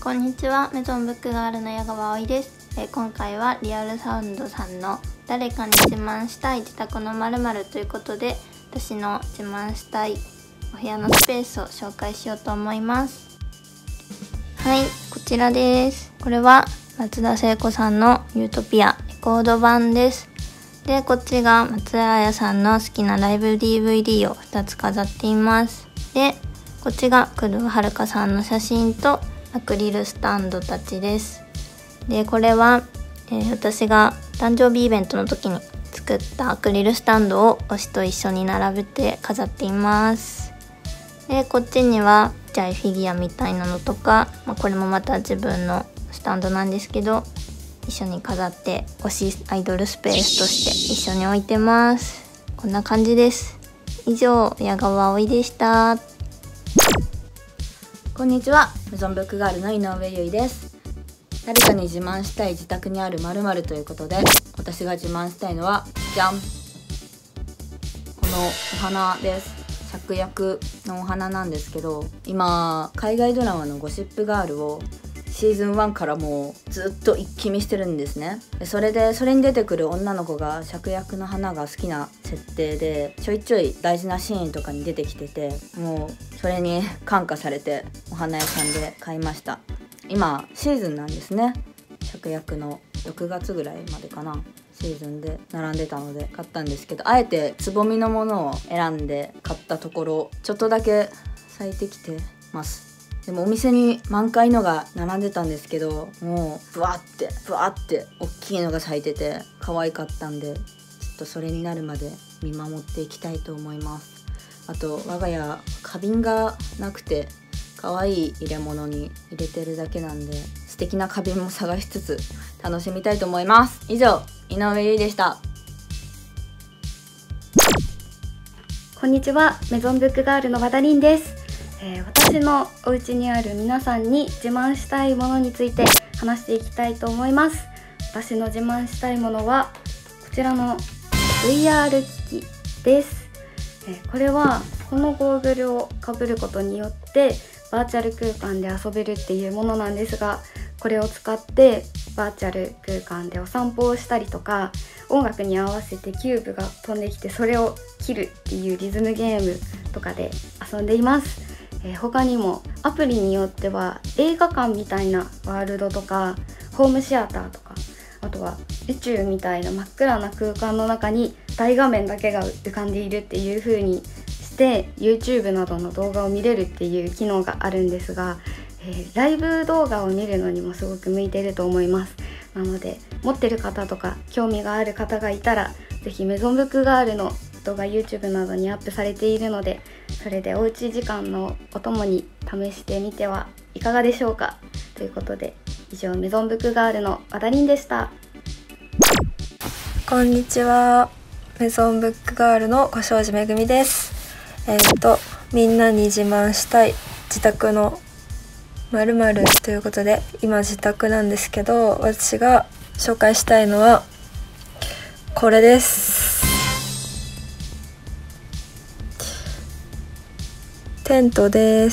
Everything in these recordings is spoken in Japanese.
こんにちは、メゾンブックガールの矢川葵です。今回はリアルサウンドさんの誰かに自慢したい自宅の〇〇ということで、私の自慢したいお部屋のスペースを紹介しようと思います。はい、こちらです。これは松田聖子さんのユートピアレコード版です。で、こっちが松田彩さんの好きなライブ DVD を2つ飾っています。で、こっちが工藤遥さんの写真とアクリルスタンドたちです。で、これは、私が誕生日イベントの時に作ったアクリルスタンドを推しと一緒に並べて飾っています。で、こっちにはジャイフィギュアみたいなのとか、これもまた自分のスタンドなんですけど、一緒に飾って推しアイドルスペースとして一緒に置いてます。こんな感じです。以上、矢川葵でした。 こんにちは、メゾンブックガールの井上優衣です。誰かに自慢したい自宅にある〇〇ということで、私が自慢したいのはじゃん、このお花です。芍薬のお花なんですけど、今海外ドラマのゴシップガールをシーズン1からもうずっと一気見してるんですね。でそれに出てくる女の子が芍薬の花が好きな設定で、ちょいちょい大事なシーンとかに出てきてて、もうそれに感化されてお花屋さんで買いました。今シーズンなんですね。芍薬の6月ぐらいまでかな、シーズンで並んでたので買ったんですけど、あえてつぼみのものを選んで買ったところ、ちょっとだけ咲いてきてます。でもお店に満開のが並んでたんですけど、もうブワって大きいのが咲いてて可愛かったんで、ちょっとそれになるまで見守っていきたいと思います。あと我が家花瓶がなくて、可愛い入れ物に入れてるだけなんで、素敵な花瓶も探しつつ楽しみたいと思います。以上、井上優衣でした。 こんにちは、メゾンブックガールの和田凛です。私のお家にある皆さんに自慢したいものについて話していきたいと思います。私の自慢したいものはこちらの VR 機器です。これはこのゴーグルをかぶることによってバーチャル空間で遊べるっていうものなんですが、これを使ってバーチャル空間でお散歩をしたりとか、音楽に合わせてキューブが飛んできてそれを切るっていうリズムゲームとかで遊んでいます。他にもアプリによっては映画館みたいなワールドとかホームシアターとか、あとは宇宙みたいな真っ暗な空間の中に大画面だけが浮かんでいるっていう風にして YouTube などの動画を見れるっていう機能があるんですが、ライブ動画を見るのにもすごく向いていると思います。なので持ってる方とか興味がある方がいたら、ぜひメゾンブックガールの動画 YouTube などにアップされているので、それでおうち時間のお供に試してみてはいかがでしょうか。ということで、以上メゾンブックガールの和田凛でした。 こんにちは、メゾンブックガールの小庄司めぐみです。みんなに自慢したい自宅の〇〇ということで、今自宅なんですけど、私が紹介したいのはこれです。テントです。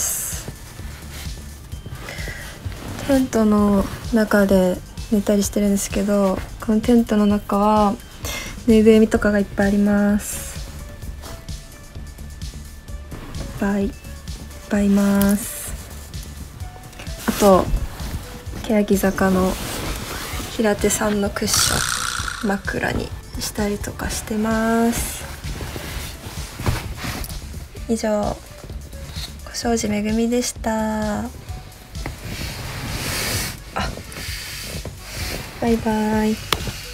テントの中で寝たりしてるんですけど、このテントの中はぬいぐるみとかがいっぱいあります。いっぱいいます。あと欅坂の平手さんのクッション枕にしたりとかしてます。以上、小庄司めぐみでした。バイバイ。